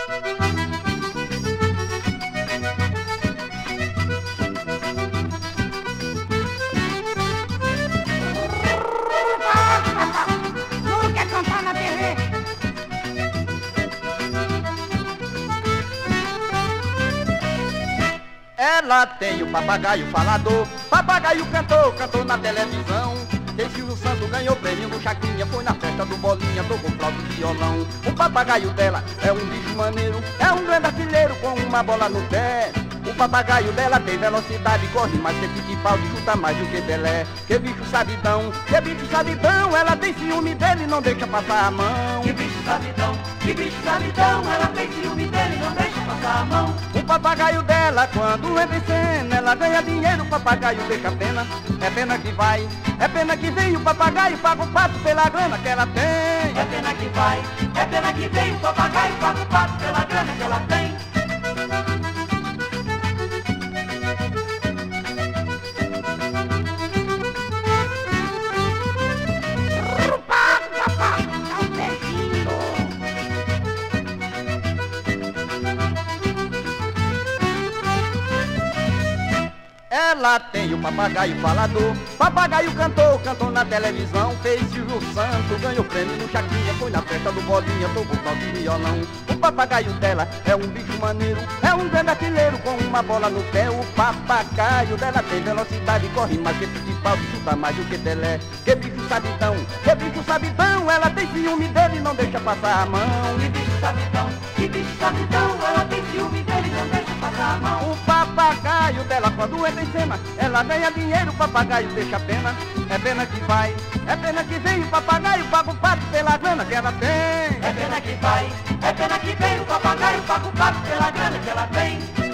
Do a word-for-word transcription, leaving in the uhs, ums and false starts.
Não quer cantar na T V? Ela tem o papagaio falador, papagaio cantor, cantou na televisão. Quem Silvio Santos ganhou prêmio no Chacrinha, foi na festa do Bolinha, tocou flauta e violão. O papagaio dela é um bicho maneiro, é um grande artilheiro com uma bola no pé. O papagaio dela tem velocidade, corre mais que Fittipaldi, chuta mais do que Pelé. Que bicho sabidão, que bicho sabidão, ela tem ciúme dele, não deixa passar a mão. Que bicho sabidão, que bicho sabidão, ela tem ciúme dele, não deixa passar a mão. O papagaio dela, quando entra em cena, ela ganha dinheiro, o papagaio deixa pena. É pena que vai, é pena que vem, o papagaio paga o pato pela grana que ela tem. É pena que vai, é pena que vem, o papagaio paga o pato pela grana que ela tem. Ela tem o papagaio falador, papagaio cantor, cantou na televisão. Fez Silvio Santos, ganhou prêmio no Chacrinha, foi na festa do Bolinha, tocou flauta e violão. O papagaio dela é um bicho maneiro, é um grande artilheiro com uma bola no pé. O papagaio dela tem velocidade, corre mais que Fittipaldi, chuta mais do que Pelé. Que bicho sabidão, que bicho sabidão, ela tem ciúme dele, não deixa passar a mão. Que bicho sabidão, que bicho sabidão, ela tem ciúme dele, não deixa passar a mão. O papagaio dela, quando entra em cena, ela ganha dinheiro, o papagaio deixa pena. É pena que vai, é pena que vem, o papagaio paga o pato pela grana que ela tem. É pena que vai, é pena que vem, o papagaio paga o pato pela grana que ela tem.